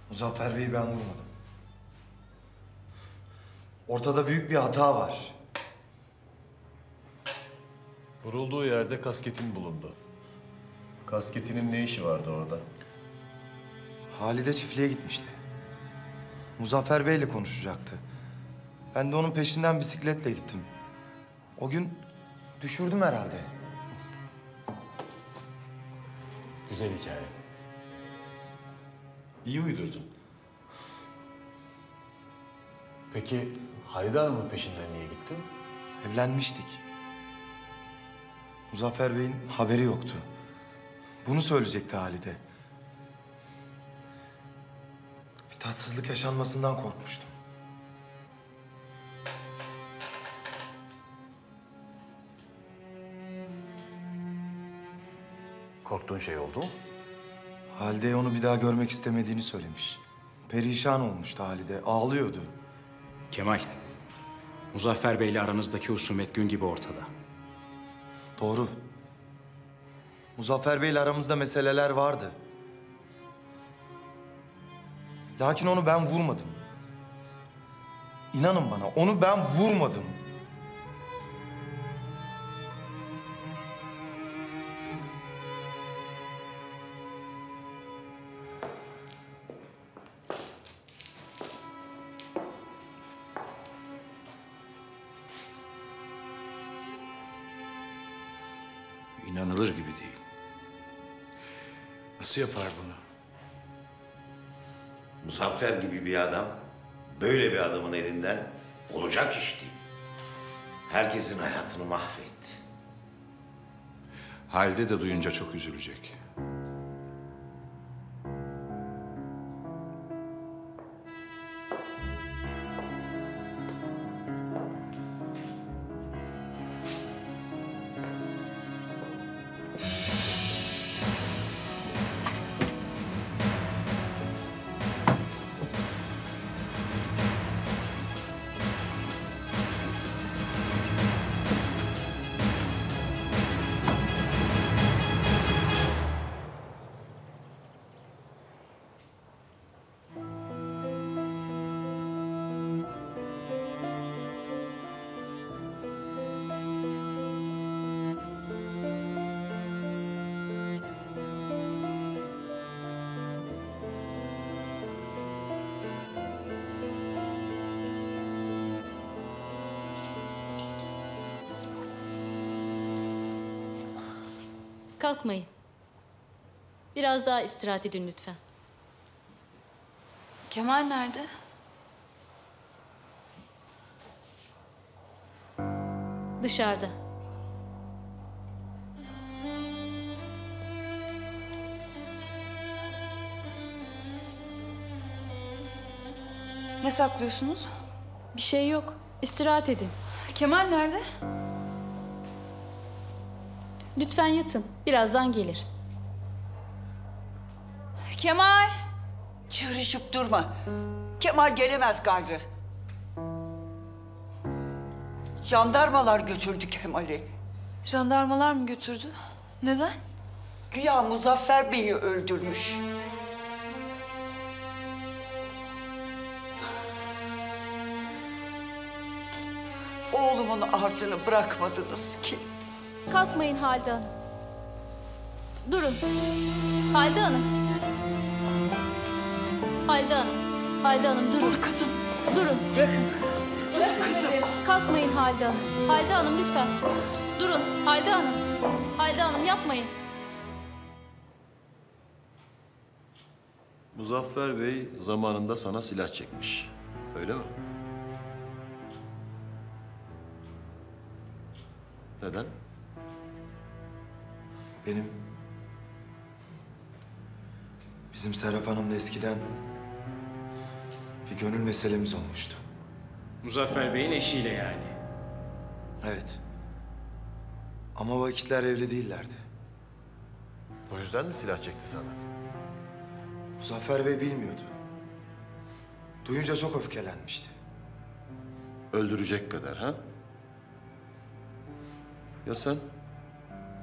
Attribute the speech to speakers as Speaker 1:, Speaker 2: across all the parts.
Speaker 1: Muzaffer Bey'i ben vurmadım. Ortada büyük bir hata var.
Speaker 2: Vurulduğu yerde kasketin bulundu. Kasketinin ne işi vardı orada?
Speaker 1: Halide çiftliğe gitmişti. Muzaffer Bey'le konuşacaktı. Ben de onun peşinden bisikletle gittim. O gün düşürdüm herhalde.
Speaker 2: Güzel hikaye. İyi uydurdun. Peki Halide Hanım'ın peşinden niye gittin?
Speaker 1: Evlenmiştik. Muzaffer Bey'in haberi yoktu. Bunu söyleyecekti Halide. Bir tatsızlık yaşanmasından korkmuştum.
Speaker 2: Korktuğun şey oldu mu?
Speaker 1: Halide'ye onu bir daha görmek istemediğini söylemiş. Perişan olmuştu Halide, ağlıyordu.
Speaker 3: Kemal, Muzaffer Bey'le aranızdaki husumet gün gibi ortada.
Speaker 1: Doğru. Muzaffer Bey'le aramızda meseleler vardı. Lakin onu ben vurmadım. İnanın bana, onu ben vurmadım.
Speaker 4: İnanılır gibi değil. Nasıl yapar bunu?
Speaker 5: Muzaffer gibi bir adam, böyle bir adamın elinden olacak iş değil. Herkesin hayatını mahvetti.
Speaker 4: Halide de duyunca çok üzülecek.
Speaker 6: Kalkmayın. Biraz daha istirahat edin lütfen.
Speaker 7: Kemal nerede?
Speaker 6: Dışarıda.
Speaker 7: Ne saklıyorsunuz?
Speaker 6: Bir şey yok. İstirahat edin.
Speaker 7: Kemal nerede?
Speaker 6: Lütfen yatın. Birazdan gelir.
Speaker 7: Kemal!
Speaker 8: Çığırışıp durma. Kemal gelemez gayrı. Jandarmalar götürdü Kemal'i.
Speaker 7: Jandarmalar mı götürdü? Neden?
Speaker 8: Güya Muzaffer Bey'i öldürmüş. Oğlumun ardını bırakmadınız ki.
Speaker 6: Kalkmayın Halide Hanım. Durun. Halide Hanım. Halide Hanım. Halide Hanım durun.
Speaker 8: Dur kızım.
Speaker 6: Durun.
Speaker 8: Bırakın. Dur kızım.
Speaker 6: Kalkmayın Halide Hanım. Halide Hanım lütfen. Durun. Halide Hanım. Halide Hanım yapmayın.
Speaker 2: Muzaffer Bey zamanında sana silah çekmiş. Öyle mi? Neden?
Speaker 1: Bizim Serap Hanım'la eskiden bir gönül meselemiz olmuştu.
Speaker 3: Muzaffer Bey'in eşiyle yani.
Speaker 1: Evet. Ama vakitler evli değillerdi.
Speaker 2: O yüzden mi silah çekti sana?
Speaker 1: Muzaffer Bey bilmiyordu. Duyunca çok öfkelenmişti.
Speaker 2: Öldürecek kadar ha? Ya sen?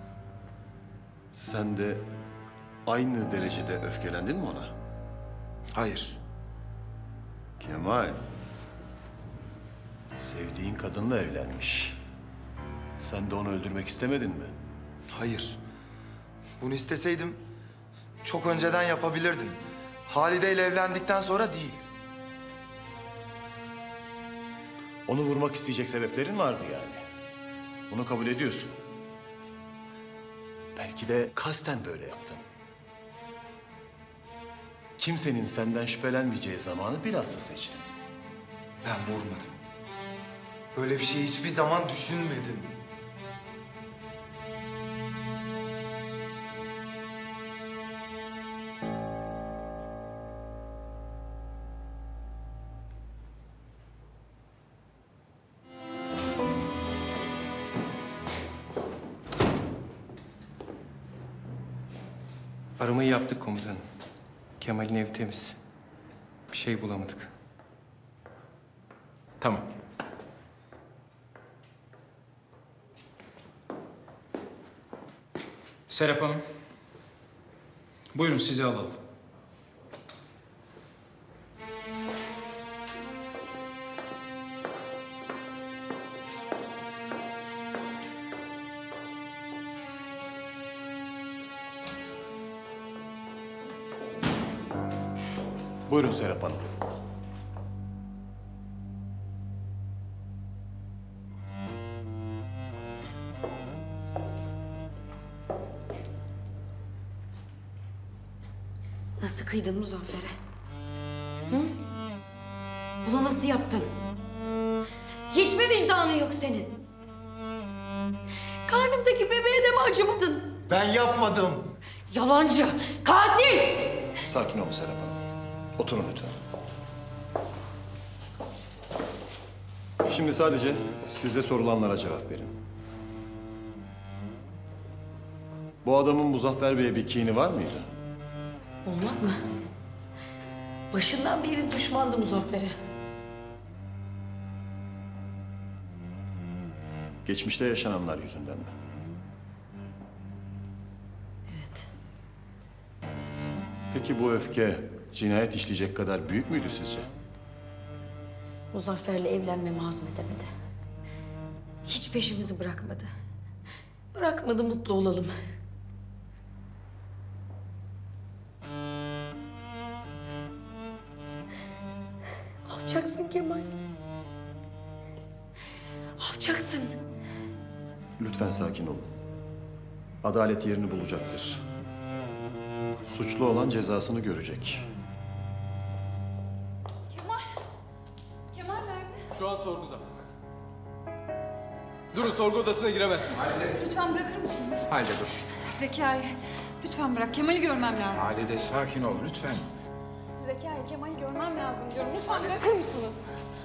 Speaker 2: Sen de aynı derecede öfkelendin mi ona?
Speaker 1: Hayır.
Speaker 2: Kemal. Sevdiğin kadınla evlenmiş. Sen de onu öldürmek istemedin mi?
Speaker 1: Hayır. Bunu isteseydim çok önceden yapabilirdim. Halide ile evlendikten sonra değil.
Speaker 2: Onu vurmak isteyecek sebeplerin vardı yani. Bunu kabul ediyorsun. Belki de kasten böyle yaptın. Kimsenin senden şüphelenmeyeceği zamanı bilhassa seçtin.
Speaker 1: Ben vurmadım. Böyle bir şeyi hiçbir zaman düşünmedim.
Speaker 9: Aramayı yaptık komutanım. Kemal'in evi temiz. Bir şey bulamadık.
Speaker 3: Tamam. Serap Hanım. Buyurun sizi alalım.
Speaker 2: Buyurun Serap Hanım.
Speaker 10: Nasıl kıydın Muzaffer'e? Hı? Bunu nasıl yaptın? Hiç mi vicdanın yok senin? Karnımdaki bebeğe de mi acımadın?
Speaker 1: Ben yapmadım.
Speaker 10: Yalancı, katil!
Speaker 2: Sakin olun Serap Hanım. Oturun lütfen. Şimdi sadece size sorulanlara cevap verin. Bu adamın Muzaffer Bey'e bir kini var mıydı?
Speaker 10: Olmaz mı? Başından beri düşmandı Muzaffer'e.
Speaker 2: Geçmişte yaşananlar yüzünden mi?
Speaker 10: Evet.
Speaker 2: Peki bu öfke cinayet işleyecek kadar büyük müydü sizce?
Speaker 10: Muzaffer'le evlenmemi hazmedemedi. Hiç peşimizi bırakmadı. Bırakmadı mutlu olalım. Alçaksın Kemal. Alçaksın.
Speaker 2: Lütfen sakin olun. Adalet yerini bulacaktır. Suçlu olan cezasını görecek.
Speaker 7: Kemal. Kemal nerede?
Speaker 9: Şu an sorguda. Durun, sorgu odasına giremezsiniz.
Speaker 7: Lütfen bırakır mısın?
Speaker 4: Halide dur.
Speaker 7: Zekai, lütfen bırak. Kemal'i görmem lazım.
Speaker 4: Halide sakin ol lütfen.
Speaker 7: Zekai, Kemal'i görmem lazım diyorum. Lütfen bırakır mısınız?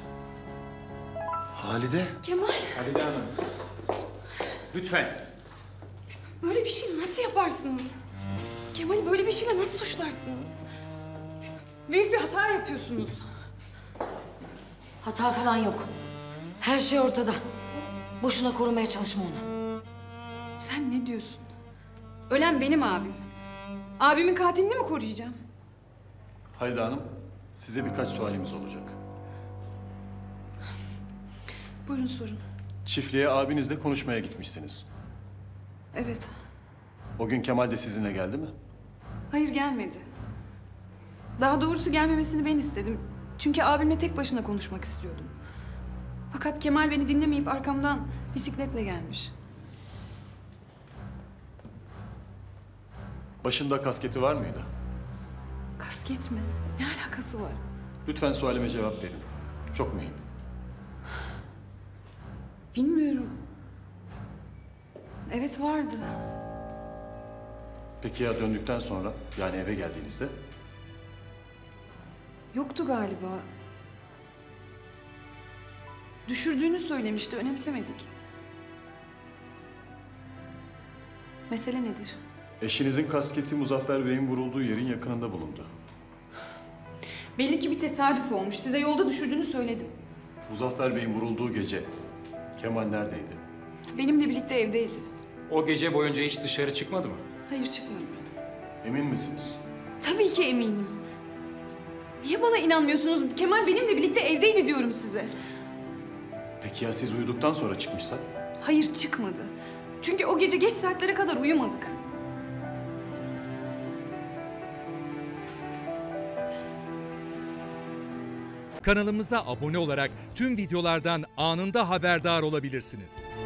Speaker 1: Halide.
Speaker 7: Kemal,
Speaker 3: Halide Hanım. Lütfen.
Speaker 7: böyle bir şey nasıl yaparsınız? Kemal'i böyle bir şeyle nasıl suçlarsınız? Büyük bir hata yapıyorsunuz.
Speaker 10: Hata falan yok. Her şey ortada. Boşuna korumaya çalışma onu.
Speaker 7: Sen ne diyorsun? Ölen benim abim. Abimin katilini mi koruyacağım?
Speaker 2: Halide Hanım, size birkaç sualimiz olacak.
Speaker 7: Buyurun sorun.
Speaker 2: Çiftliğe abinizle konuşmaya gitmişsiniz.
Speaker 7: Evet.
Speaker 2: O gün Kemal de sizinle geldi mi?
Speaker 7: Hayır, gelmedi. Daha doğrusu gelmemesini ben istedim. Çünkü abimle tek başına konuşmak istiyordum. Fakat Kemal beni dinlemeyip arkamdan bisikletle gelmiş.
Speaker 2: Başında kasketi var mıydı?
Speaker 7: Kasket mi? Ne alakası var?
Speaker 2: Lütfen sualime cevap verin. Çok mühim.
Speaker 7: Bilmiyorum. Evet, vardı.
Speaker 2: Peki ya döndükten sonra, yani eve geldiğinizde?
Speaker 7: Yoktu galiba. Düşürdüğünü söylemişti, önemsemedik. Mesele nedir?
Speaker 2: Eşinizin kasketi Muzaffer Bey'in vurulduğu yerin yakınında bulundu.
Speaker 7: Belli ki bir tesadüf olmuş. Size yolda düşürdüğünü söyledim.
Speaker 2: Muzaffer Bey'in vurulduğu gece Kemal neredeydi?
Speaker 7: Benimle birlikte evdeydi.
Speaker 3: O gece boyunca hiç dışarı çıkmadı mı?
Speaker 7: Hayır, çıkmadı.
Speaker 2: Emin misiniz?
Speaker 7: Tabii ki eminim. Niye bana inanmıyorsunuz? Kemal benimle birlikte evdeydi diyorum size.
Speaker 2: Peki ya siz uyuduktan sonra çıkmışsa?
Speaker 7: Hayır, çıkmadı. Çünkü o gece geç saatlere kadar uyumadık.
Speaker 11: Kanalımıza abone olarak tüm videolardan anında haberdar olabilirsiniz.